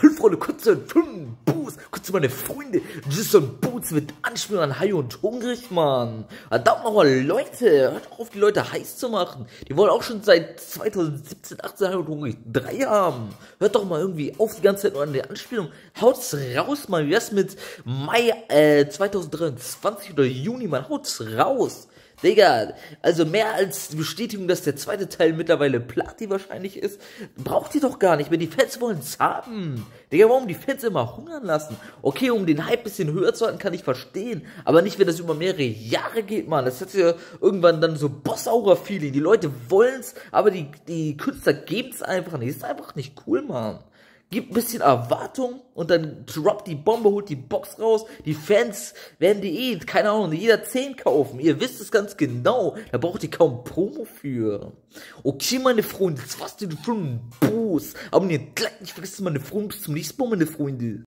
Hallo Freunde, kurz zu den Boost, kurz zu meine Freunde. Jason Boots wird Anspielung an High und Hungrig, Mann. Verdammt nochmal, Leute, hört auf, die Leute heiß zu machen. Die wollen auch schon seit 2017, 18 High und Hungrig 3 haben. Hört doch mal irgendwie auf die ganze Zeit nur an der Anspielung. Haut's raus, Mann. Wie wär's mit Mai 2023 oder Juni, Mann? Haut's raus. Digga, also mehr als die Bestätigung, dass der zweite Teil mittlerweile Plati wahrscheinlich ist, braucht ihr doch gar nicht mehr. Die Fans wollen es haben. Digga, warum die Fans immer hungern lassen? Okay, um den Hype ein bisschen höher zu halten, kann ich verstehen. Aber nicht, wenn das über mehrere Jahre geht, Mann. Das hat ja irgendwann dann so Boss-Aura-Feeling. Die Leute wollen's, aber die Künstler geben's einfach nicht. Das ist einfach nicht cool, Mann. Gibt ein bisschen Erwartung und dann droppt die Bombe, holt die Box raus. Die Fans werden die keine Ahnung, jeder 10 kaufen. Ihr wisst es ganz genau. Da braucht ihr kaum Promo für. Okay, meine Freunde, das war's für den Boost. Abonniert gleich nicht vergessen, meine Freunde. Bis zum nächsten Mal, meine Freunde.